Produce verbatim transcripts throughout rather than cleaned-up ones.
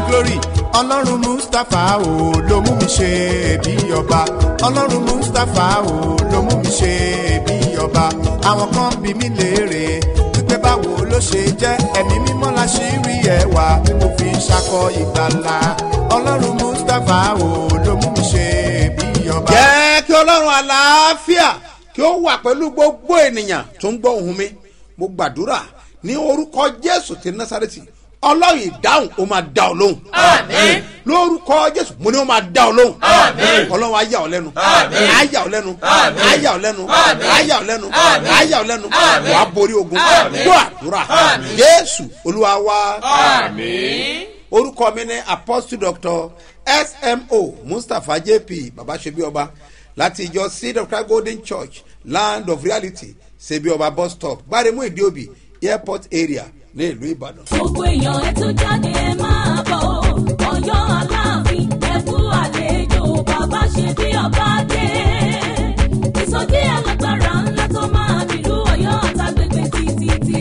glory ọlọ́run mustapha o ló mú mi ṣe bí ọba ọlọ́run mustapha o ló mú mi ṣe bí ọba àwọn kan bí mi léèrè wípé báwo ló ṣe jẹ́ ẹ̀mí mímọ́ la ṣì rí ẹwà tí mo fi ṣakọ ìgbàlà ọlọ́run mustapha o ló mú mi ṣe bí ọba. jẹ́ kí ọlọ́run àlàáfíà kí ó wà pẹ̀lú gbogbo ènìyàn tó ń gbọ́ ohùn mi mo gbàdúrà ní orúkọ jésù ti násárẹ́tì ọlọ́run ìdáhùn ó máa dá ọ lóhùn. àmín. lórúkọ jésù mo ní ó máa dá ọ lóhùn. àmín. ọlọ́run á yà ọ́ lẹ́nu. àmín. á yà ọ́ lẹ́nu. àmín. á yà ọ́ lẹ́nu. àmín. á yà ọ́ lẹ́nu. àmín. á yà ọ́ lẹ́nu. àmín. wàá borí ogun. àmín. gbọ́ àdúrà. àmín. jésù olúwa wa. àmín. orúkọ mi ní apostle doctor S M O Mustapha J P baba ṣebí ọba láti ìjọ seed of Christ golden church land of reality ṣebí ọba bus stop gbáremú ìdíòbí airport area ní ìlú ìbàdàn. gbogbo èèyàn ẹ tún jáde ẹ máa bọ̀ Ọ̀yọ́ aláàfin ẹ kú àlejò bàbá ṣebí ọba dé ìsọjí alágbára ńlá tó máa nílùú Ọ̀yọ́ àtàgbègbè títí.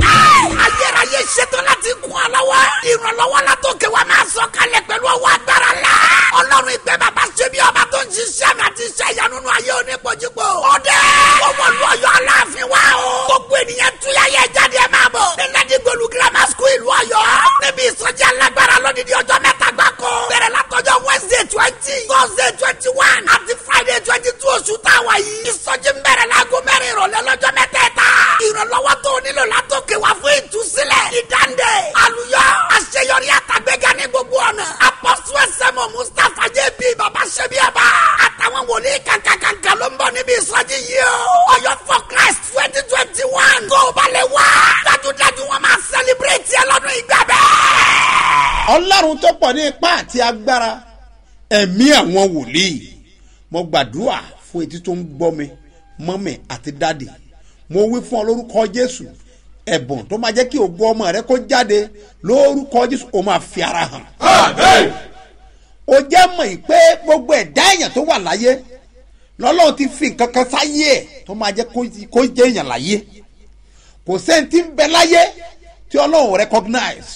ayérayé ṣetán láti kún ọ lọ́wọ́ ìrànlọ́wọ́ látòkè wa máa sọ kalẹ̀ pẹ̀lú ọwọ́ agbára la ọlọ́run ìgbé bàbá ṣebí ọba tó ń ṣiṣẹ́ mi àti iṣẹ́ ìyanu nínú ayé onípojúpo ọdẹ ọmọlú Ọ̀yọ́ aláàfin wa o gbogbo ènìyàn túyáyé jáde ẹ máa bọ̀ nílẹ̀dígbòlù grammar school ìlú Ọ̀yọ́ níbi ìsọjí alágbára lódìdí ọjọ́ mẹ́ta gbáko bẹ̀rẹ̀ látọjọ́ Wednesday twenty Thursday twenty one àti Friday twenty two oṣù táwa yìí ìsọjí ń bẹ̀rẹ̀ láago mẹ́rin ìrọ̀lẹ́ lọ́jọ́ mẹ́tẹ̀ẹ̀ta ìrànlọ́wọ́ tó o nílò látòkè wá fún ìtúsílẹ̀ ìdáǹdè àlùyọ àṣeyọrí àtàgbéga ní gbogbo ọ̀nà apọ́sù ẹsẹ̀mọ̀ Mustapha J P bàbá ṣebí ọba àtàwọn wòlíì kàkàkàkà ló ń bọ̀ níbi ìsọjí yìí o Ọ̀yọ́ for Christ twenty twenty one tó o bá lè wá dájúdájú wọn máa celebrate ẹ lọ́dún ìgbà bẹ́ẹ̀. ọlọ́run tó pọ̀ ní ipá àti agbára ẹ̀mí àwọn wòlíì mo gbàdúrà fún etí tó ń gbọ́ mi mọ́mì àti dádì mo wí fún ọ lórúkọ jésù ẹ̀bùn tó máa jẹ́ kí ògo ọmọ rẹ kó jáde lórúkọ jésù ó máa fi ara hàn. àmín. ó jẹ́ mọ̀ yìí pé gbogbo ẹ̀dá èèyàn tó wà láyé lọ́lọ́run ti fi nǹkan kan sáyé ẹ̀ tó máa jẹ́ kó jẹ́ èèyàn láyé kò sẹ́ni tí ń bẹ láyé tí ọlọ́run recognize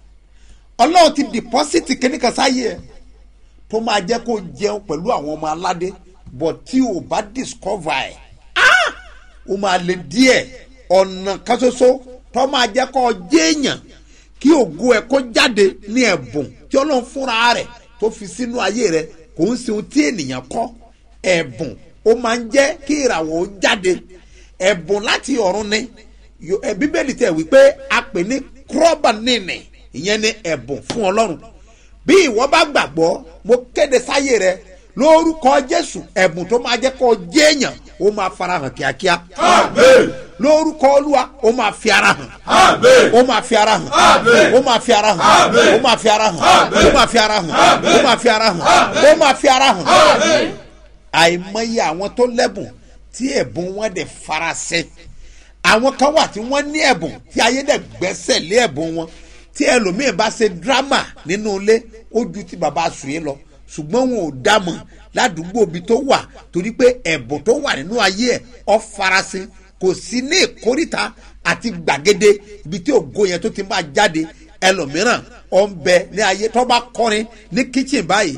ọlọ́run ti deposit kíní kan sáyé ẹ̀ tó máa jẹ́ kó jẹun pẹ̀lú àwọn ọmọ aládé but tí o bá discover ẹ̀ ah o máa lè díẹ̀ ọ̀nà kan ṣoṣo tó máa jẹ́ kó jẹ́ èèyàn kí ògo ẹ̀ kó jáde ní ẹ̀bùn tí ọlọ́run fúnra rẹ̀ tó fi sínú ayé rẹ̀ kò ń ṣe ohun tí ènìyàn kọ́ ẹ̀bùn ó máa ń jẹ́ kí ìràwọ̀ ó jáde ẹ̀bùn láti ọ̀run ni bíbélì tẹ̀ wípé a pè ní kúrọ́bà nìní ìyẹn ní ẹ̀bùn fún ọlọ́run bí ìwọ bá gbàgbọ́ mo kéde sáyé rẹ lórúkọ jésù ẹ̀bùn tó máa jẹ́ kó jẹ́ èèyàn ó máa farahàn kíákíá. àmín. lórúkọ olúwa ó máa fi ara hàn. àmín. ó máa fi ara hàn. àmín. ó máa fi ara hàn. àmín. ó máa fi ara hàn. àmín. ó máa fi ara hàn. àmín. ó máa fi ara hàn. àmín. ó máa fi ara hàn. àmín. àìmọye àwọn tó lẹ́bùn tí ẹ̀bùn wọn dẹ̀ farasin àwọn kan wà tí wọ́n ní ẹ̀bùn tí ayé dẹ̀ gbẹ́sẹ̀ lé ẹ̀bùn wọn tí ẹlòmíì bá ṣe dírámà nínú ilé ó ju ti bàbá àsùnyé lọ ṣùgbọ́n wọn ò dámọ̀ ládùúgbò ibi tó wà torí pé ẹ̀bùn tó wà nínú ayé ẹ̀ ọ farasin kò sí ní ìkórìtà àti gbàgede ibi tí ògo yẹn tó ti máa jáde ẹlòmíràn ọ ń bẹ ní ayé tó bá kọrin ní kíchìn báyìí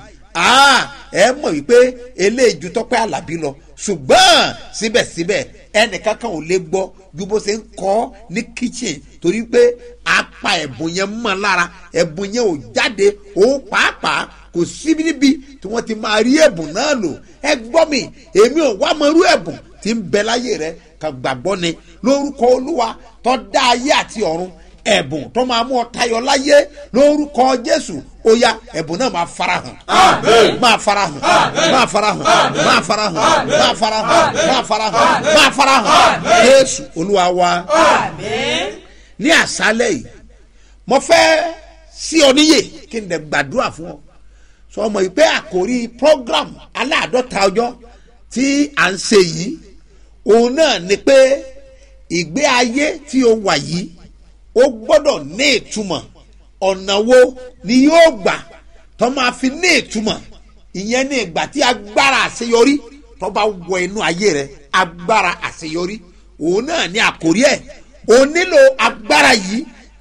ẹ mọ̀ wípé eléèjú Tọ́pẹ́ Àlàbí lọ ṣùgbọ́n síbẹ̀síbẹ̀ ẹnìkan kan ò lè gbọ́ ju bó ṣe ń kọ́ ní kitchen torí pé apá ẹ̀bùn yẹn mọ́ lára ẹ̀bùn yẹn ò jáde òun pàápàá kò síbi níbi tí wọ́n ti máa rí ẹ̀bùn náà lò ẹ gbọ́ mi èmi ò wá mọ irú ẹ̀bùn tí ń bẹ láyé rẹ kàn gbàgbọ́ ni lórúkọ Olúwa tó dá ayé àti ọ̀run ẹ̀bùn tó máa mú ọ tayọ láyé lórúkọ Jésù ó yá ẹ̀bùn náà máa farahàn. àmín. máa farahàn. àmín. máa farahàn. àmín. máa farahàn. àmín. máa farahàn. àmín. máa farahàn. àmín. máa farahàn. àmín. Jésù Olúwa wa. àmín. ní àṣálẹ̀ yìí mo fẹ́ sí ọ níyè kí n dẹ̀ gbàdúrà fún ọ sọ ọmọ yìí pé àkòrí program aláàdọ́ta ọjọ́ tí à ń ṣe yìí òun náà ni pé ìgbé ayé tí o wà yìí ó gbọ́dọ̀ ní ìtumọ̀ ọ̀nà wo ni yóò gbà tó máa fi ní ìtumọ̀ ìyẹn ní ìgbà tí agbára àṣeyọrí tó bá wọ inú ayé rẹ agbára àṣeyọrí òun náà ní àkórí ẹ̀ o nílò agbára yìí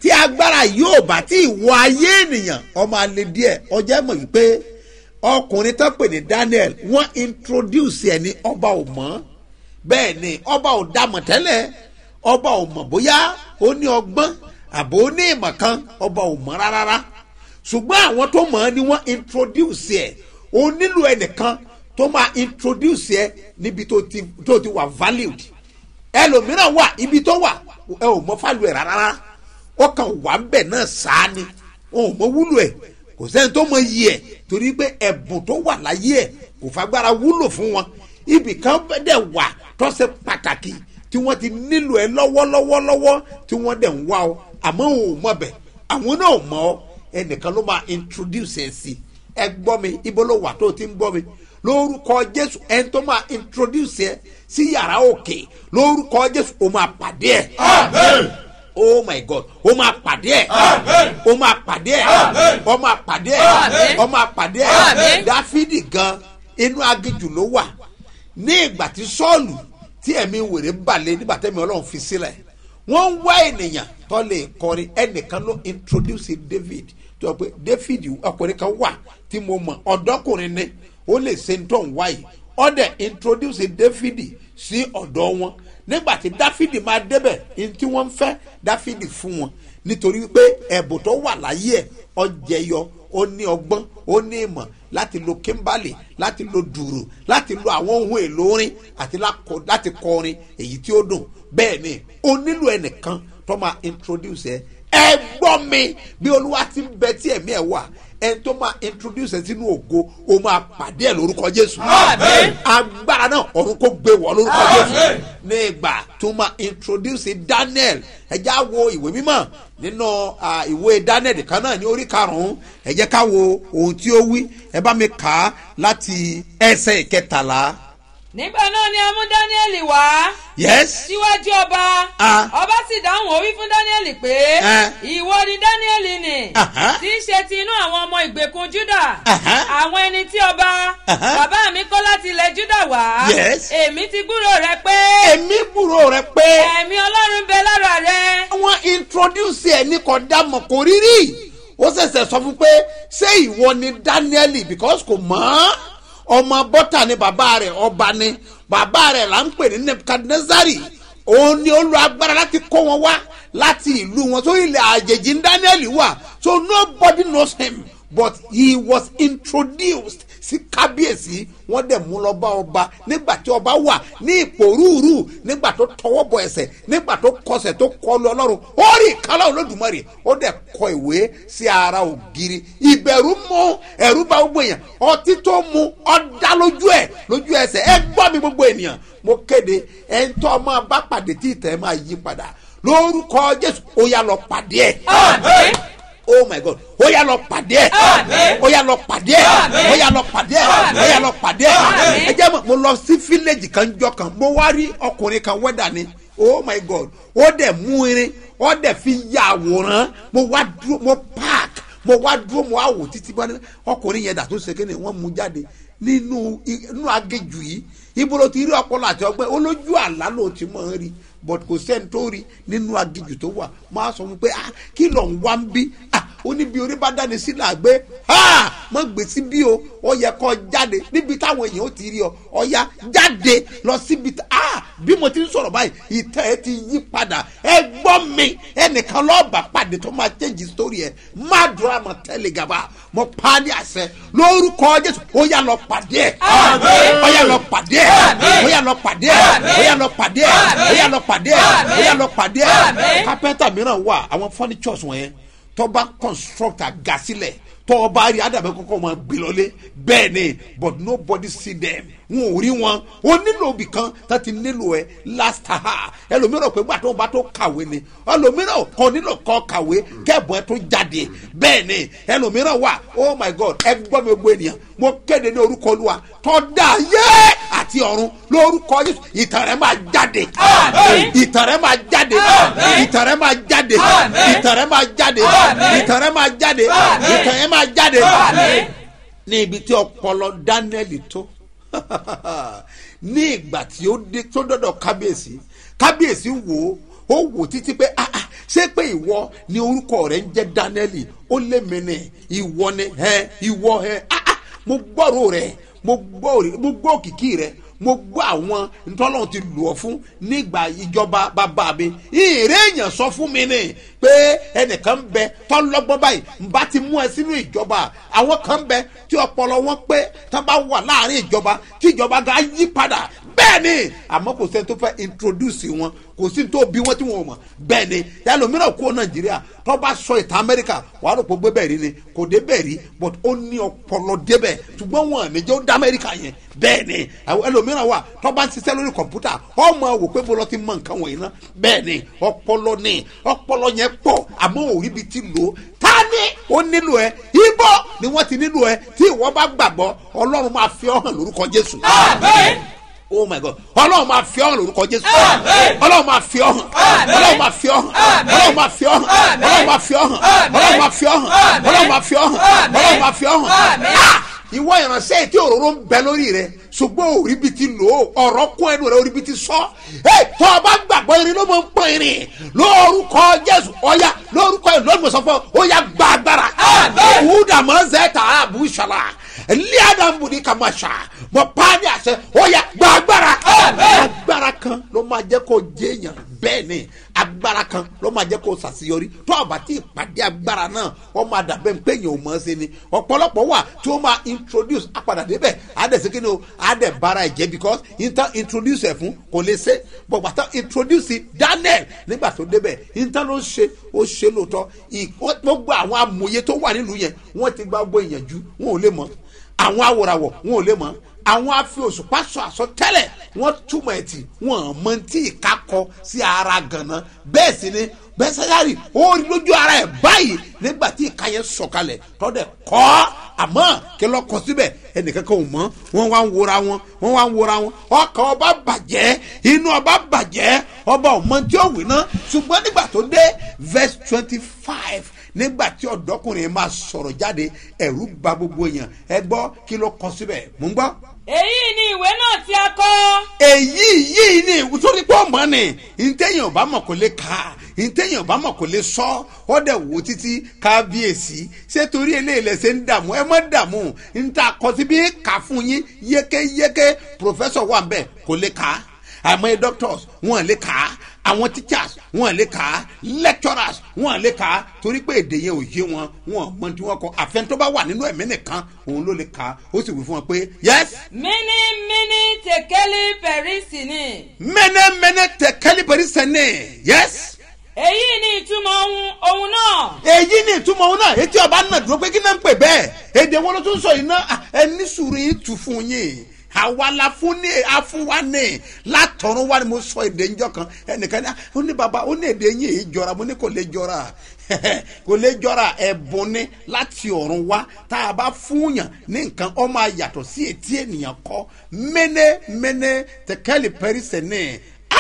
tí agbára yóò bá tí ìwọ ayé ènìyàn ọmọ alẹ́ díẹ̀ ọjọ́ mọ̀ wípé ọkùnrin tó pè ní Daniel wọ́n introduce ẹ̀ ní ọba ò mọ̀ bẹ́ẹ̀ ni ọba ò dámọ̀ tẹ́lẹ̀ ọba ò mọ̀ bóyá ó ní ọgbọ́n àbò ó ní ìmọ̀ kan ọba ò mọ̀ rárá ṣùgbọ́n àwọn tó mọ̀ ọ́ ni wọ́n introduce ẹ̀ ó nílò ẹnìkan tó máa introduce ẹ̀ níbi tó ti tó ti wà valued ẹlòmíràn wà ibi tó wà ẹ ò mọ̀ fálù ẹ̀ rárá ó kàn wà ń bẹ̀ náà sáà ni ó mọ̀ wúlò ẹ̀ kò sẹ́ni tó mọ̀ yí ẹ̀ torí pé ẹ̀bùn tó wà láyé ẹ̀ kò fagbára wúlò fún wọn ibì kan dẹ̀ wà tó ṣe pàtàkì tí wọ́n ti nílò ẹ lọ́wọ́lọ́wọ́lọ́wọ́ tí wọ́n dẹ̀ ń wá ọ àmọ́ ò mọ̀ bẹ̀ àwọn náà mọ̀ ọ́ ẹnìkan ló máa introduce ẹ sí ẹ gbọ́ mi ibo ló wà tó ti ń gbọ́ mi lórúkọ Jésù ẹni tó máa introduce ẹ sí yàrá òkè lórúkọ Jésù ó máa pàdé ẹ. Amen. Oh my God ó máa pàdé ẹ ó máa pàdé ẹ ó máa pàdé ẹ ó máa pàdé ẹ Dáfídì gan inú aginjù ló wà ní ìgbà tí Sọ́ọ̀lù tí ẹ̀mí wèrè balẹ̀ nígbà tẹ́mi Ọlọ́run fi sílẹ̀ wọ́n ń wá ènìyàn tó lè kọrin ẹnìkan ló introduce David tó yẹ pé David ọkùnrin kan wà tí mo mọ̀ ọ̀dọ́kùnrin ni ó lè ṣe ń tọ́ ń wáyé ó dẹ̀ introduce David sí ọ̀dọ́ wọn nígbà tí Dáfídì máa débẹ̀ ní tí wọ́n ń fẹ́ Dáfídì fún wọn nítorí pé ẹ̀bùn tó wà láyé ẹ̀ ó jẹyọ ó ní ọgbọ́n ó ní ìmọ̀ láti lo kímbálì láti lo dùrù láti lo àwọn ohun èlò orin àti láti kọ orin èyí tí ó dùn bẹ́ẹ̀ ni ó nílò ẹnìkan tó máa introduce ẹ ẹ gbọ́ mi bí Olúwa ti ń bẹ tí ẹ̀mí ẹ̀ wà ẹni tó máa introduce ẹ sínú ògo ó máa pàdé ẹ lórúkọ Jésù agbára náà ọ̀run kò gbé wọ̀ lórúkọ Jésù ní ìgbà tó máa introduce Daniel ẹ já wo ìwé mímọ́ nínú ìwé Daniel kan náà ní orí karùn-ún ẹ jẹ́ ká wo ohun tí ó wí ẹ bá mi kà á láti ẹsẹ̀ ìkẹtàlá. nígbà náà ni a mú Dáníẹ́lì wá. yes. síwájú ọba. Ah. ọba sì dáhùn ó wí fún Dáníẹ́lì pé. Ah. ìwọ ni Dáníẹ́lì ni. Aha. tí í ṣe ti inú àwọn ọmọ ìgbèkùn Júdà. Aha. àwọn ẹni tí ọba. Aha. bàbá mi kó láti ilẹ̀ Júdà wá. Yes. èmi ti gbúrò rẹ pé. èmi gbúrò rẹ pé. ẹ̀mí Ọlọ́run bẹ lára rẹ. wọ́n introduce ẹ̀ ní kò dámọ̀ kò rírì ó ṣẹ̀ṣẹ̀ sọ fún pé ṣé ìwọ ni Dáníẹ́lì because kò mọ̀ ọmọ bọ́tà ni bàbá rẹ̀ ọba ni bàbá rẹ̀ là ń pè ní Nebukadnezari òun ni ó lo agbára láti kó wọn wá láti ìlú wọn tó ilẹ̀ àjèjì ní Dáníẹ́lì wà so nobody knows him but he was introduced sí kábíyèsí wọ́n dẹ̀ mú lọ bá ọba nígbà tí ọba wà ní ìpòrúurú nígbà tó tọwọ́ bọ ẹsẹ̀ nígbà tó kọsẹ̀ tó kọlu Ọlọ́run ó rí ìkálá Olódùmarè ó dẹ̀ kọ ìwé sí ara ògiri ìbẹ̀rù mú ẹ̀rù bá gbogbo èèyàn ọtí tó mu ọ̀dá lójú ẹ̀ lójú ẹsẹ̀ ẹ gbọ́ mi gbogbo ènìyàn mo kéde ẹ̀ ń tọ́ ọmọ bá pàdé tí ìtẹ̀ máa yí padà lórúkọ Jésù ó yá lọ pàdé ẹ̀. Àmín. Oh my God ó yá lọ pàdé ẹ̀ Àmín. ó yá lọ pàdé ẹ̀ Àmín. ó yá lọ pàdé ẹ̀ Àmín. ó yá lọ pàdé ẹ̀ Àmín. ẹ jẹ́ mọ̀ mo lọ sí fíléèjì kan jọ kan mo wá rí ọkùnrin kan wẹ́dà ni oh my God ó dẹ̀ mú irin ó dẹ̀ fi ya àwòrán mo wá dúró mo park mo wá dúró mo wá wò títí bá ọkùnrin yẹn dà tó ṣe kéde wọ́n mú jáde nínú inú agéjù yìí ibo ló ti rí ọpọlọ àti ọgbẹ́ olójú àlá ló ti mọ̀ ń rí but kò sẹ́ni tó rí nínú agéjù tó wà máa sọ fún pé ah kí ló ń wá ń bí ah ó ní bí orí bá dání sílẹ̀ àgbẹ̀ ah mọ̀ gbé sí bí o ó yẹ kó jáde níbi táwọn èèyàn ó ti rí ọ ó yá jáde lọ síbi ah bí mo ti ń sọ̀rọ̀ báyìí ìtẹ́ ẹ ti yí padà ẹ gbọ́ mi ẹnìkan lọ́ọ̀bà pàdé tó máa change story ẹ má dúró àmọ́ tẹ́lẹ̀ gàba mo pa á ní àṣẹ lórúkọ Jésù ó yá lọ pàdé ẹ Àmín. ó yá lọ pàdé ẹ Àmín. ó yá lọ pàdé ẹ Àmín. ó yá lọ pàdé ẹ Àmín. ó yá lọ pàdé ẹ ó yá lọ pàdé ẹ Àmín. kápẹ́ntà mìíràn wà àwọn furnitures wọ̀nyẹn tó bá construct àga sílẹ̀ tó o bá rí àdàbẹ̀ kọ́kọ́ máa gbé lọlé bẹ́ẹ̀ ni but nobody see them wọn ò rí wọn o nílò òbí kan tó ti nílò ẹ last ha ẹlòmíràn pé gbà tó bá tó kàwé ni ẹlòmíràn kan nílò kọ́ kàwé kẹ́bùn ẹ tó jáde bẹ́ẹ̀ ni ẹlòmíràn wà oh my God ẹ gbọ́ mi gbọ́ ènìyàn mo kéde ní orúkọ Olúwa tó dá ayé àti ọ̀run lórúkọ Jésù ìtàn rẹ̀ máa jáde Àmín. ìtàn rẹ̀ máa jáde Àmín. ìtàn rẹ̀ máa jáde Àmín. ìtàn rẹ̀ máa jáde Àmín. ìtàn rẹ̀ máa jáde Àmín. ìtàn rẹ̀ máa jáde Àmín. ní ibi tí ọpọlọ Dáníẹ́lì tó ní ìgbà tí ó dé tó dọ́dọ̀ kábíyèsí kábíyèsí wò ó ó wò títí pé ah ah ṣé pé ìwọ ni orúkọ rẹ ń jẹ́ Daniel ó lé mi ní ìwọ ni ẹ ìwọ ẹ ah ah mo gbọ́rò rẹ mo gbọ́ mo gbọ́ òkìkí rẹ mo gbọ́ àwọn ntọ́lọ́run ti lò ọ́ fún nígbà ìjọba bàbá mi ìrè èèyàn sọ fún mi ni pé ẹnìkan bẹ tọ́lọ́gbọ́n báyìí n bá ti mú ẹ sínú ìjọba àwọn kan bẹ tí ọpọlọ wọn pé tá bá wà láàrin ìjọba tí ìjọba ga yí padà bẹ́ẹ̀ ni àmọ́ kò sẹ́ni tó fẹ́ introduce wọn kò sí tó bí wọ́n tí wọ́n mọ̀ bẹ́ẹ̀ ni yálòmíràn kó Nàìjíríà tó bá sọ ìtàn Amẹ́ríkà wàá rò pé gbé bẹ́ẹ̀ rí ni kò dé bẹ́ẹ̀ rí but ó ní ọpọlọ débẹ̀ ṣùgbọ́n wọn ní jẹ́ ó dá Amẹ́ríkà yẹn bẹ́ẹ̀ ni ẹlòmíràn wà tó bá ń ṣiṣẹ́ lórí kọ̀ǹpútà ọmọ wò pé bọ́lọ́ ti mọ nǹkan wọ̀nyí ná bẹ́ẹ̀ ni ọpọlọ ni ọpọlọ yẹn pọ̀ àmọ́ òrí bi ti lò ó ta ni ó nílò ẹ ibo ni wọ́n ti nílò ẹ tí ìwọ bá gbàgbọ́ Ọlọ́run máa fi ọ́ hàn lórúkọ Jésù. Àmín. Oh my God Ọlọ́run máa fi ọ́ hàn lórúkọ Jésù. Ọlọ́run máa fi ọ́ hàn Ọlọ́run máa fi ọ́ hàn Ọlọ́run máa fi ọ́ hàn Ọlọ́run máa fi ọ́ hàn Ọlọ́run máa fi ọ́ hàn Ọlọ́run máa fi ọ́ hàn Ọlọ́run máa fi ọ́ hàn. Ìwọ ìránṣẹ́ tí òróró ń bẹ lórí rẹ ṣùgbọ́n òrí bi ti lò ó ọ̀rọ̀ kún ẹnu rẹ orí bi ti sọ tó o bá gbàgbọ́ irin ló mọ̀ ń pọ̀ irin lórúkọ Jésù ọ̀ya lórúkọ ẹ̀ lọ́dún sọ fún ọ ọ̀ya gba agbára wúdàmọ́ zẹ́ta àbúṣàlà líàdàmbù ní kàmáṣà mọ̀ pàdé àṣẹ ọ̀ya gba agbára agbára kan ló máa jẹ́ kó jẹ́yàn bẹ́ẹ̀ ni agbára kan ló máa jẹ́ kó ṣàṣeyọrí tó o bá ti pàdé agbára náà wọ́n máa dàbẹ́ ń pèyàn ò mọ̀ ọ́ sí ni ọ̀pọ̀lọpọ̀ wà tí ó máa introduce apàdà débẹ̀ àdẹ̀sẹ̀ kí ni o àdẹ̀ bára ẹ̀ jẹ́ because intan introduce ẹ̀ fún kò lè ṣe bọ̀gbà tán introduce Daniel nígbà tó débẹ̀ intan ló ṣe ó ṣe lóòótọ́ gbogbo àwọn amòye tó wà nílùú yẹn wọ́n ti gba gbogbo ìyànjú wọn ò lè mọ̀ àwọn awòràwọ̀ wọn ò lè mọ̀ àwọn afi òṣùpá sọ àsọtẹ́lẹ̀ wọ́n túmọ̀ ẹtì wọ́n mọ tí ìka kọ sí ara ganan bẹ́ẹ̀ sì ni bẹ́sẹ̀yárì ó rí lójú ara ẹ̀ báyìí nígbà tí ìka yẹn sọ̀kalẹ̀ tọ́dẹ̀ kọ́ àmọ́ kí lọ́ kọ síbẹ̀ ẹnìkan kan ò mọ̀ wọ́n wá ń wora wọn wọ́n wá ń wora wọn ọkàn ọba bàjẹ́ inú ọba bàjẹ́ ọba ọmọ tí ó wí ná ṣùgbọ́n nígbà tó dé verse twenty five nígbà tí ọ̀dọ́kùnrin máa sọ̀rọ̀ jáde ẹ̀rù bà gbogbo èèyàn ẹ gbọ́ kí ló kọ síbẹ̀ mò ń gbọ́. èyí ni ìwé náà tí a kọ. èyí yìí ni nítorí pé ọmọ ni ntẹ̀yìn ọba mọ̀ kò lè kà ntẹ̀yìn ọba mọ̀ kò lè sọ ọ́ dẹ̀ wò títí kábíyèsí ṣé torí eléyìí lẹ́sẹ̀ ń dààmú ẹ má dààmú níta kọ síbi kà fún yín yékéyéké professor wà ń bẹ̀ kò lè kà àmọ́ doctors wọ́n lè kà àwọn teachers wọ́n lè kà á lecturers wọ́n lè kà á torí pé èdè yẹn ò yé wọn wọ́n mọ tí wọ́n kọ àfẹn tó bá wà nínú ẹ̀mí nìkan òun ló lè kà á ó sì wí fún wọn pé yes. mini mini tekeli perisi ni. mene mene tekeli perisi ni yes. èyí ni ìtumọ̀ ohun ohun náà. èyí ni ìtumọ̀ ohun náà etí ọba náà dúró pé kí náà ń pè bẹ́ẹ̀ èdè wọn ló tún sọ yìí náà ẹni sùúrù yìí tù fún yín àwa la fún ní afúnwa ní látọ̀run wá ni mo sọ èdè ńjọ kan ẹnìkan ní ó ní baba ó ní èdè yín èyí jọra mo ní kò lè jọra kò lè jọra ẹ̀bùn ní láti ọ̀run wá tá a bá fúnyàn ní nǹkan ó máa yàtọ̀ sí etí ènìyàn kọ́ mẹ́nẹ́ mẹ́nẹ́ tẹ̀kẹ́lì pẹ́rísẹ̀ ní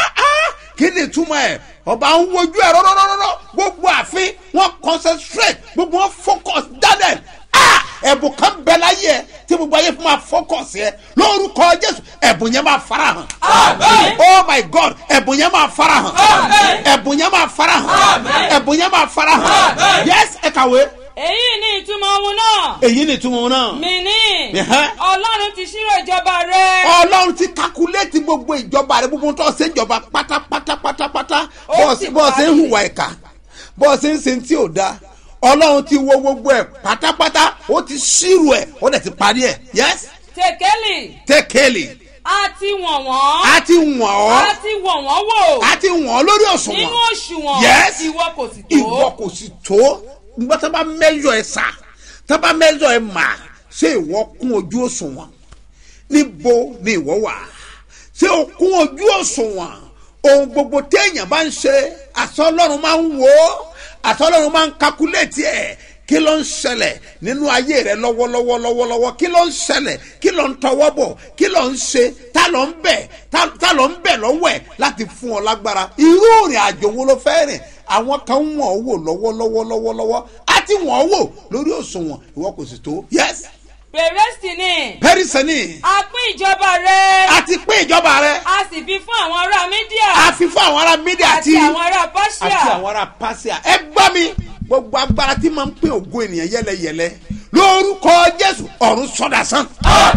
kí ni ìtumọ̀ ẹ̀ ọba ń wojú ẹ̀ rọ́rọ́rọ́rọ́ gbogbo àfin wọ́n concentrate gbogbo wọn focus Daniel ẹ̀bùn kan bẹ láyé ẹ tí gbogbo ayé fún ma fọ́kọ̀sì ẹ lórúkọ Jésù ẹ̀bùn yẹn máa farahàn. Àmín. Oh my God ẹ̀bùn yẹn máa farahàn. Àmín. ẹ̀bùn yẹn máa farahàn. Àmín. ẹ̀bùn yẹn máa farahàn. Àmín. Yes ẹ kàwé. èyí ni ìtumọ̀ ohun náà. èyí ni ìtumọ̀ ohun náà. mi ní Ọlọ́run ti ṣírò ìjọba rẹ. Ọlọ́run ti kakuléètì gbogbo ìjọba rẹ gbogbo tó ṣe ìjọba pátápátá pátápátá bọ́ọ̀sì ń hùwà ẹ̀ka bọ́ọ̀sì ń ṣe tí ò dáa Ọlọ́run ti wo gbogbo ẹ̀ pátápátá ó ti ṣírò ẹ̀ ó dẹ̀ ti parí ẹ̀ yes. tekeli. tekeli. a ti wọ̀n wọ́n. a ti wọ̀n ọ́. a ti wọ̀n wọ́n wò. a ti wọ̀n ọ́ lórí òṣùwọ̀n. nínú òṣùwọ̀n. yes. ìwọ kò sì tó. ìwọ kò sì tó nígbà tó bá mẹ́jọ ẹ̀ sà tó bá mẹ́jọ ẹ̀ mà ṣé ìwọ kún ojú òṣùwọ̀n níbo ni ìwọ wà ṣé o kún ojú òṣùwọ̀n ohun gbogbo téèyàn bá ń ṣe àṣọ Ọlọ́run máa ń wò ó àtọ́lọ́run máa ń kakuléètì ẹ̀ kí ló ń ṣẹlẹ̀ nínú ayé rẹ lọ́wọ́lọ́wọ́ lọ́wọ́lọ́wọ́ kí ló ń ṣẹlẹ̀ kí ló ń tọwọ́ bọ̀ kí ló ń ṣe tá ló ń bẹ̀ tá ló ń bẹ̀ lọ́wọ́ ẹ̀ láti fún ọ lágbára irú ìrìn àjò wo ló fẹ́ rìn àwọn kan wọ̀n ọ́ wò lọ́wọ́lọ́wọ́ lọ́wọ́lọ́wọ́ á ti wọ̀n ọ́ wò lórí òṣùwọ̀n ìwọ kò sì tó yes. pèrèsì ni. pẹ́rìsì ni. a pín ìjọba rẹ. a ti pín ìjọba rẹ. a sì fi fún àwọn ará mídíà. a fi fún àwọn ará mídíà àti àwọn ará pásíà. àti àwọn ará pásíà. ẹ gbọ́ mi gbogbo agbára tí máa ń pín ògo ènìyàn yẹlẹyẹlẹ lórúkọ Jésù ọ̀run sọ́dà sán.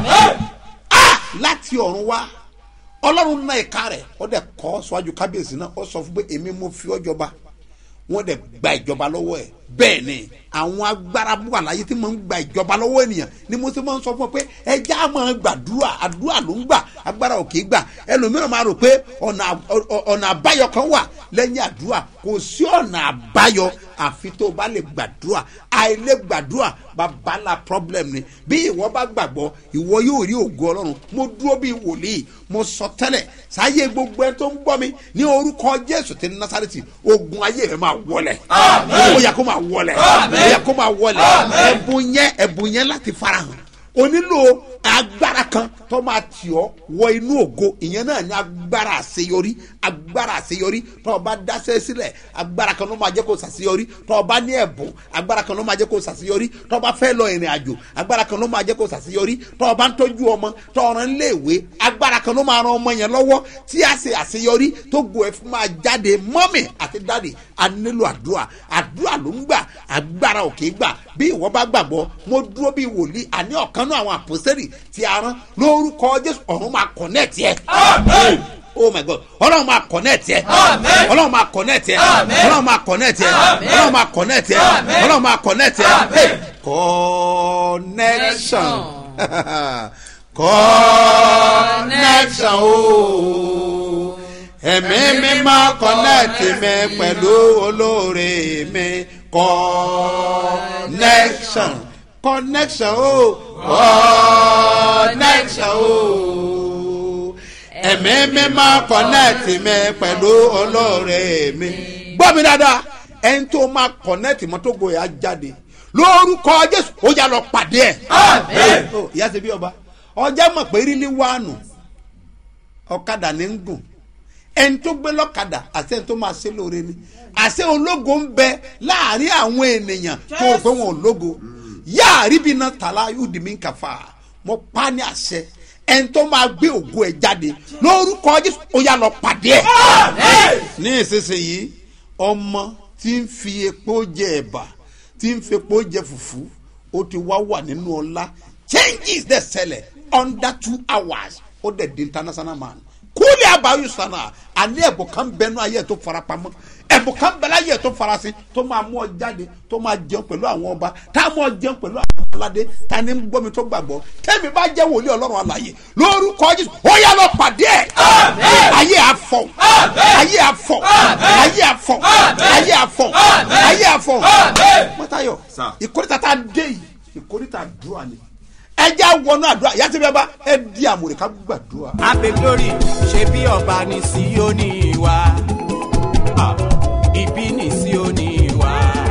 láti ọ̀run wá ọlọ́run náà ìka rẹ̀ ó dẹ̀ kọ́ síwájú kábíyèsí náà ó sọ fún pé èmi mo fi ọ́ jọba wọ́n dẹ̀ gba ìjọba lọ́wọ́ ẹ̀ bẹ́ẹ̀ ni àwọn agbára wà láyé tí mo ń gba ìjọba lọ́wọ́ ènìyàn ni mo ti máa ń sọ fún ọ pé ẹjẹ́ á máa gbàdúrà àdúrà ló ń gbà agbára ò kì í gbà ẹlòmíràn máa rò pé ọ̀nà àbáyọ kan wà lẹ́yìn àdúrà kò sí ọ̀nà àbáyọ àfi tó o bá lè gbàdúrà àìlè gbàdúrà bàbá ńlá problem ni bí ìwọ bá gbàgbọ́ ìwọ yóò rí ògo ọlọ́run mo dúró bí wòlíì mo sọ tẹ́lẹ̀ sáyé gbogbo ẹ tó ń gbọ́ mi ní orúkọ Jésù ti Násárẹ́tì ogun ayé rẹ máa wọlẹ̀ ó yẹ kó máa wọlẹ̀ ó yẹ kó máa wọlẹ̀ ẹ̀bùn yẹn ẹ̀bùn yẹn láti farahàn o nílò agbára kan tó máa tì ọ́ wọ inú ògo ìyẹn náà ní agbára àṣeyọrí agbára àṣeyọrí tó o bá dáṣẹ́ sílẹ̀ agbára kan ló máa jẹ́ kó ṣàṣeyọrí tó o bá ní ẹ̀bùn agbára kan ló máa jẹ́ kó ṣàṣeyọrí tó o bá fẹ́ lọ ìrìn àjò agbára kan ló máa jẹ́ kó ṣàṣeyọrí tó o bá ń tọ́jú ọmọ tó o rán léèwé agbára kan ló máa ran ọmọ yẹn lọ́wọ́ tí a ṣe àṣeyọrí tó go ẹ̀ fún máa jáde mọ́mì àti dáàdì a nílò àdúrà àdúrà ló ń gbà agbára ò kì í gbà bí ìwọ bá gbàgbọ́ mo dúró bí wòlíì àní ọ̀kan náà àwọn àpòsẹ́lì tí a rán lórúkọ Jésù ọ̀run máa connect yẹ. Amen. Oh my God ọlọ́run máa connect yẹ. Amen. ọlọ́run máa connect yẹ. Amen. ọlọ́run máa connect yẹ. Amen. ọlọ́run máa connect yẹ. Amen. ọlọ́run máa connect yẹ. Amen. connection connection ooo ẹ̀mí mi máa connect mi pẹ̀lú olóore mi connection connection o connection o ẹ̀mí mi máa connect mi pẹ̀lú olóore mi. gbọ́ mi dáadáa ẹni tó máa connect mọ́tò gboyà jáde lórúkọ Jésù ó yá lọ pàdé ẹ̀. Àmín. ìyá ṣe bí ọba ọjà mọ̀ pé rí ní wáànù ọ̀kadà ní ń gùn ẹni tó gbé lọ́kadà àti ẹni tó máa ṣe lóore ni àṣẹ ológo ń bẹ láàrin àwọn ènìyàn tó o pé wọn ò lógo yáàrí bí iná tàlá yóò dì mí kàfà mo pa ní àṣẹ ẹni tó máa gbé ògo ẹ jáde lórúkọ Jésù ó yá lọ pàdé ẹ. ní ìsinsìnyí ọmọ tí ń fi epo jẹ ẹ̀bà tí ń fi epo jẹ fùfú ó ti wá wà nínú ọlá changes dey ṣẹlẹ̀ under two hours ó dẹ̀ di international man kúlẹ̀ àbáyọ sànà àní ẹ̀bùn kan bẹnu ayé tó farapamọ́ ẹ̀bùn kan bẹ láyé tó farasin tó máa mú ọ jáde tó máa jẹun pẹ̀lú àwọn ọba tá a mú ọ jẹun pẹ̀lú àwọn aládé ta ni ń gbọ́ mi tó gbàgbọ́ tẹ́mi bá jẹ́ wòlíì ọlọ́run alààyè lórúkọ Jésù ó yá lọ pàdé ẹ̀ ayé àfọ̀ ayé àfọ̀ ayé àfọ̀ ayé àfọ̀ ayé àfọ̀ mọ́tayọ̀ ìkórìtà tá a dé yìí ìkórìtà dúró ni ẹ jẹ́ wọnú àdúrà yàtí bẹ́ẹ̀ bá ẹ di àmúrè ká gbàdúrà. Happy glory ṣe bí ọba ní Síónì wá ibi ní Síónì wá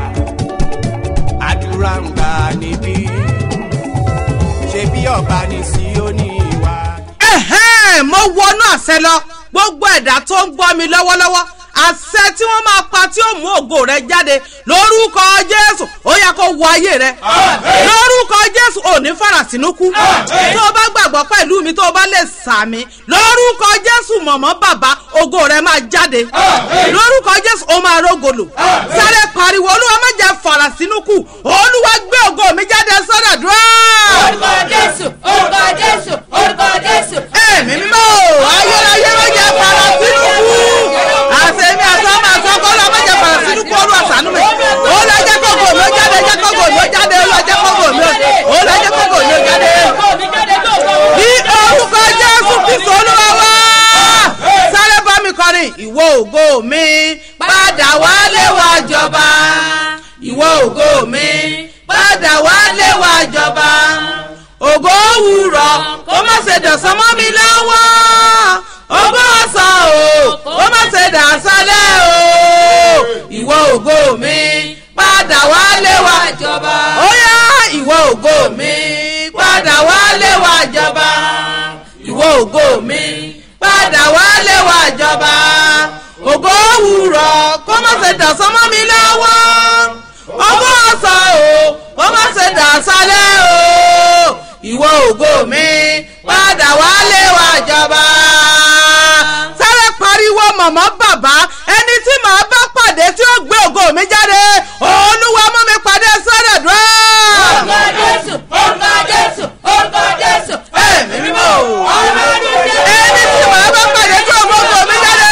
àdúrà ń gbà níbí ṣe bí ọba ní Síónì wá. ẹ̀hẹ́n mo wọnú àṣẹ lọ gbogbo ẹ̀dá tó ń gbọ́ mi lọ́wọ́lọ́wọ́ àṣẹ tí wọ́n máa pa tí ó mú ògo rẹ jáde lórúkọ Jésù ó yá kó wọ ayé rẹ lórúkọ Jésù ò ní farasínú kú tó o bá gbàgbọ́ pẹ̀lú mi tó o bá lè sàmì lórúkọ Jésù mọ̀mọ́ bàbá ògo rẹ máa jáde lórúkọ Jésù ó máa rógòlò sáré pariwo Olúwa má jẹ́ farasínú kú Olúwa gbé ògo mi jáde sọ́dọ̀ dúró. orúkọ Jésù orúkọ Jésù orúkọ Jésù. ẹ̀mí mímọ́ ayérayé má jẹ́ farasínú kú àṣẹmí àṣọmọ àṣọkọ lọ má jẹ́ farasínú kú Olúwa ṣàánú mi ó lọ jẹ́ kókò mi ó jáde jẹ́ kókò mi ó jáde ó lọ jẹ́ kókò mi ó lọ jẹ́ kókò mi ó jáde ní orúkọ Jésù Kristi Olúwa wá sáré bá mi kọrin ìwọ ògo mi padà wálé wá jọba ìwọ ògo mi padà wálé wá jọba ògo òwúrọ̀ kó má ṣe dọ̀sán mọ́ mi lọ́wọ́ ògo ọ̀sán o kó má ṣe dàsálẹ̀ o ìwọ ògo mi padà wálé wá jọba ó yá ìwọ ògo mi padà wálé wá jọba ìwọ ògo mi padà wálé wá jọba ògo òwúrọ̀ kó má ṣe dọ̀sán mọ́ mi lọ́wọ́ ògo ọ̀sán o kó má ṣe dàsálẹ̀ o ògo mi padà wálé wá jọba. sáré pariwo mọ̀mọ́ bàbá ẹni tí màá bá pàdé tí ó gbé ògo mi jáde olúwa mú mi pàdé sọ́dọ̀ dùn. orúkọ jésù orúkọ jésù orúkọ jésù ẹ̀mí mímọ́ orúkọ jésù. ẹni tí màá bá pàdé tí ó gbé ògo mi jáde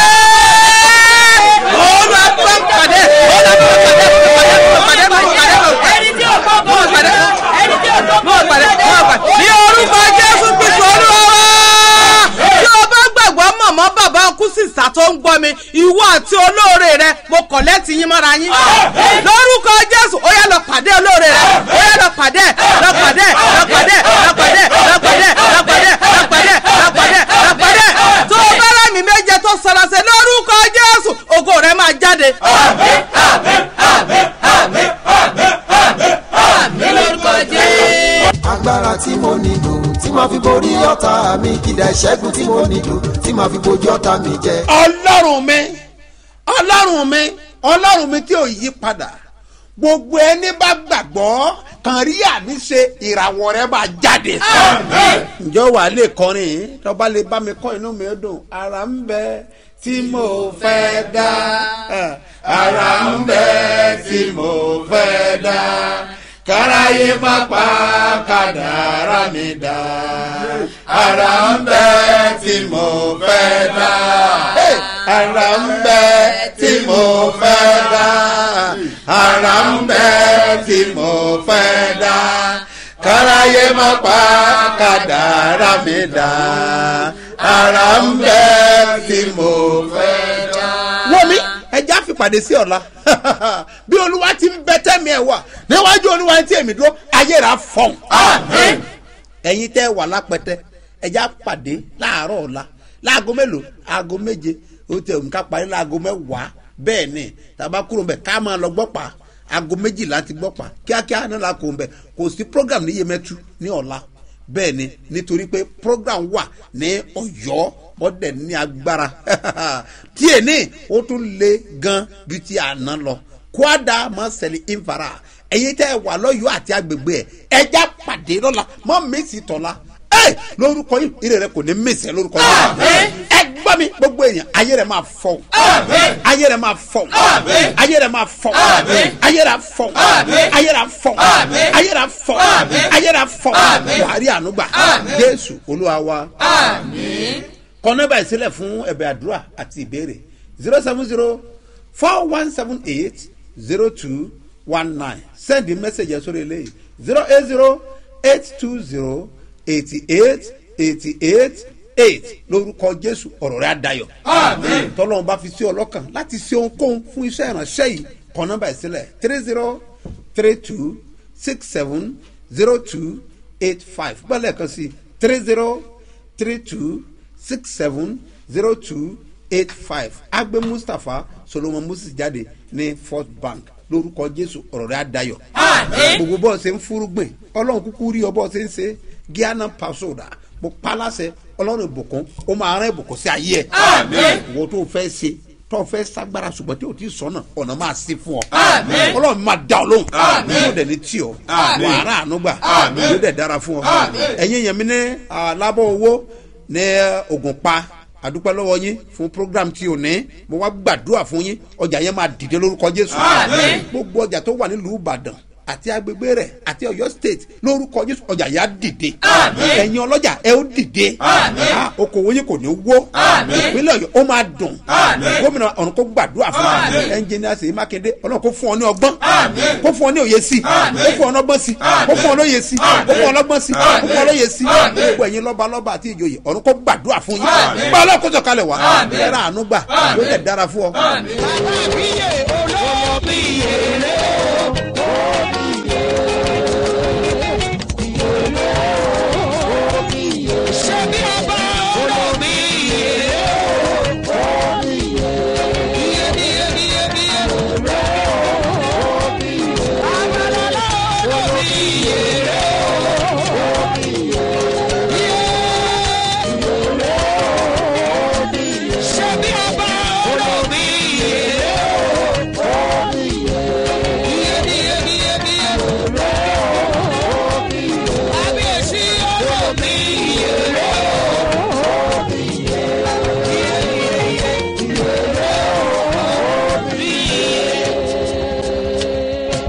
olúwa mú mi pàdé olúwa mú mi pàdé mú mi pàdé mú mi pàdé mú mi pàdé ẹni tí ò gbọ́ mú mi pàdé ẹni tí ò gbọ́ mú mi pàdé mú mi pàdé ní orúkọ jésù kristu olúwa wa. tí o bá gbàgbọ́ mọ̀mọ́ bàbá ọkú sísà tó ń gbọ́ mi ìwọ àti olóore rẹ mo kọ̀ lẹ́tì yín mọ́ra yín lórúkọ jésù ó yá lọ pàdé olóore rẹ ó yá lọ pàdé lọ pàdé lọ pàdé lọ pàdé lọ pàdé lọ pàdé lọ pàdé lọ pàdé lọ pàdé tó o bá rẹ̀ mí méje tó sọ̀rọ̀ sí lórúkọ jésù ògo rẹ máa jáde. àmín àmín àmín àmín àmín àmín àmín lórúkọ jésù. agbára tí mo nílò tí màá fi borí ọ̀tá mi kìdá ìṣẹ́gun tí mo nílò tí màá fi bojú ọ̀tá mi jẹ. ọlọ́run mi ọlọ́run mi ọlọ́run mi tí ò yí padà gbogbo ẹni bá gbàgbọ́ kàn rí àmì ṣe ìràwọ̀ rẹ máa jáde. ǹjọ́ wàá lè kọrin tọ́ba lè bá mi kọ́ inú mi dùn ara ń bẹ tí mo fẹ́ dá ara ń bẹ tí mo fẹ́ dá káráyé má pa kádàrá mi dá ara ń bẹ tí mo fẹ́ dá ara ń bẹ tí mo fẹ́ dá ara ń bẹ tí mo fẹ́ dá káráyé má pa kádàrá mi dá ara ń bẹ tí mo fẹ́ dá. wọ́n mi ẹja fìpàdé sí ọ̀la bí olúwa ti ń bẹ tẹ́mi ẹ̀ wà níwájú olúwa tí èmi dúró ayé rà fọ̀n. ẹ̀yin tẹ́ wà lápẹtẹ ẹja pàdé láàárọ̀ ọ̀la láago mélòó aago méje ó tẹ òǹkà parí láago mẹ́wàá bẹ́ẹ̀ ni tàbá kúrò ń bẹ̀ ká máa lọ gbọ́ pa aago méjìlá ti gbọ́ pa kíákíá náà la kò ń bẹ̀ kò sí program ní yemẹtu ní ọ̀la bẹ́ẹ̀ ni nítorí pé program wà ní ọ̀yọ́ bọ́dẹ̀ ní agbára tí èní ó tún le gan ju ti àná lọ kwada mọ́sẹ̀lì ìfara ẹ̀yin tẹ́ ẹ wà lọ́yọ́ àti agbègbè ẹ̀ ẹja pàdé lọ́la mọ́ mẹ́sì tọ́la ẹ lórúkọ yìí ire rẹ kò ní mẹ́sẹ̀ lórúkọ yìí ẹ gbọ́ mi gbogbo èèyàn ayé rẹ máa fọ́ ayé rẹ máa fọ́ ayé rẹ máa fọ́ ayé rẹ fọ́ ayé rẹ fọ́ ayé rẹ fọ́ ayé rẹ fọ́ wàhálì ànúgbà jésù olúwa wa kọ́nẹ́bà ìsílẹ̀ fún ẹ̀bẹ̀ àdúrà àti ìbéèrè zero seven zero four one seven eight zero two one nine send the message yẹn sórí eléyìí zero eight zero eight two zero eighty eight eighty eight eight lórúkọ jésù ọ̀rọ̀ rẹ̀ adayọ̀ tọ́lọ́run bá fi sí ọlọ́kàn láti ṣe ohunkóhun fún iṣẹ́ ìránṣẹ́ yìí kọ́nẹ́bà ìsílẹ̀ three zero three two six seven zero two eight five bọ́lá ẹ̀kan sí three zero three two six seven zero two eight five agbe mustapha solomon moses jáde ní first bank lórúkọ jésù ọ̀rọ̀ rẹ̀ adayọ̀ gbogbo bọ́ọ̀ ṣe ń fúrúgbìn ọlọ́run kúkú rí ọ bọ́ọ̀ ṣe ń ṣe gíánà pàṣọdà mo paláṣẹ ọlọ́run ìbùkún ó máa rán ìbùkún sí ayé ẹ̀ wo tó fẹ́ ṣe tó fẹ́ sagbára ṣùgbọ́n tí o ti sọ̀nà ọ̀nà máa sí fún ọ ọlọ́run máa dá ọ lóhùn yóò dẹ̀ ní tí ọ wàhálà ànúgbà yóò dẹ̀ dára fún ọ ẹ̀yin yẹn mi ní alábọ̀ owó ní ogun pa àdúpẹ́ lọ́wọ́ yín fún program tí o ní mo wá gbàdúrà fún yín ọjà yẹn máa dìde lórúkọ jésù gbogbo ọjà tó wà nílùú ìbàdàn àti agbègbè rẹ̀ àti ọ̀yọ́ state lórúkọ jésù ọjà yẹn á dìde ẹ̀yin ọlọ́jà ẹ ó dìde okòwò yín kò ní wó ìpínlẹ̀ ọ̀yọ́ ó máa dùn gómìnà ọ̀run kó gbàdúrà fún wa ẹnjìnìà Ṣèyí Mákindé ọlọ́run kó fún ọ ní ọgbọ́n kó fún ọ ní òye sí kó fún ọ ní ọgbọ́n sí kó fún ọ lóye sí kó fún ọ lọ́gbọ́n sí kó fún ọ lóye sí gbogbo ẹ̀yin lọ́ba lọ́ba àti ìjòyè ọ̀run kó gbàdúrà fún yín gbọ́ ọlọ́run kó sọ̀kalẹ̀ wá ẹ̀rọ àánú gbà yóò dẹ̀ dára fún ọ.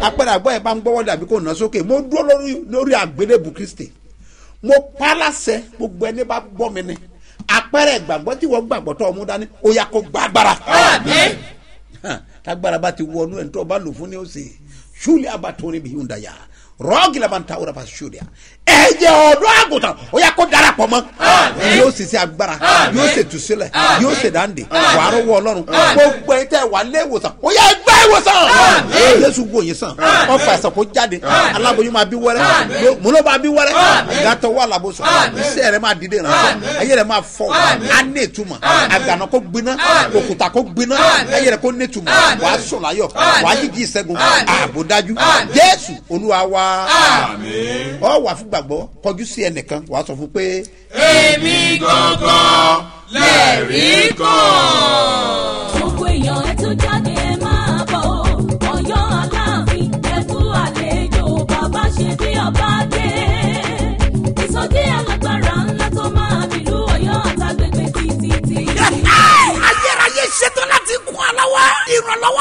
apẹ̀rẹ̀ àgbọ̀ ẹ̀ bá ń gbọ́wọ́ dàbí kò ná sókè mo dúró lórí lórí àgbélébù kristi mo pálásẹ gbogbo ẹni bá gbọ́ mi ni apẹ̀rẹ̀ gbàgbọ́ tí wọ́n gbàgbọ́ tó ọmú dání ó yà kó gbàgbára tágbára bá ti wọnú ẹ̀ ń tó bá lò fún ní ó sì ṣúlẹ̀ abató níbi yóò dà yà rọ́ọ̀gì làbá ń ta òrà bá ṣúlẹ̀ ẹ̀jẹ̀ ọ̀dọ́ àgùntàn ó yà kó darapọ̀ mọ́ yóò sì sí agbára yóò sì tù sílẹ̀ yóò sì dáńdè wàá rọ́wọ́ ọlọ́run gbogbo ẹ̀ tẹ́ wà lé ìwòsàn ó yà gbẹ́ ìwòsàn jésù gbòòyìn sàn ọ̀fà ẹ̀sán kó jáde aláboyún máa bí wẹ́rẹ́ múlò máa bí wẹ́rẹ́ gàtọ̀ wà lábòsàn iṣẹ́ rẹ̀ máa dìde ìrànṣẹ́ ayé rẹ̀ máa fọ́ á ní ìtumọ̀ àgànà kó gbiná òkúta kó gbiná ayé rẹ̀ kó ní ìtumọ̀ wàá sùn láyọ̀ wàá yíjí ìṣẹ́gun ààbò dájú jésù olúwa wa ọ wà fún gbàgbọ́ kọjú sí ẹnìkan wàá sọ fún pé. èmi gangan lẹ́rìí kan. gbogbo èèyàn ẹ tún jáde ẹ máa bọ̀ Ọ̀yọ́ Aláàfin ẹ kú àlejò bàbá ṣe bí ọba dé ìsọjí alágbára ńlá tó máa nílùú Ọ̀yọ́ àtàgbègbè títí. ayérayé ṣetán láti kún ọ lọ́wọ́ ìrànlọ́wọ́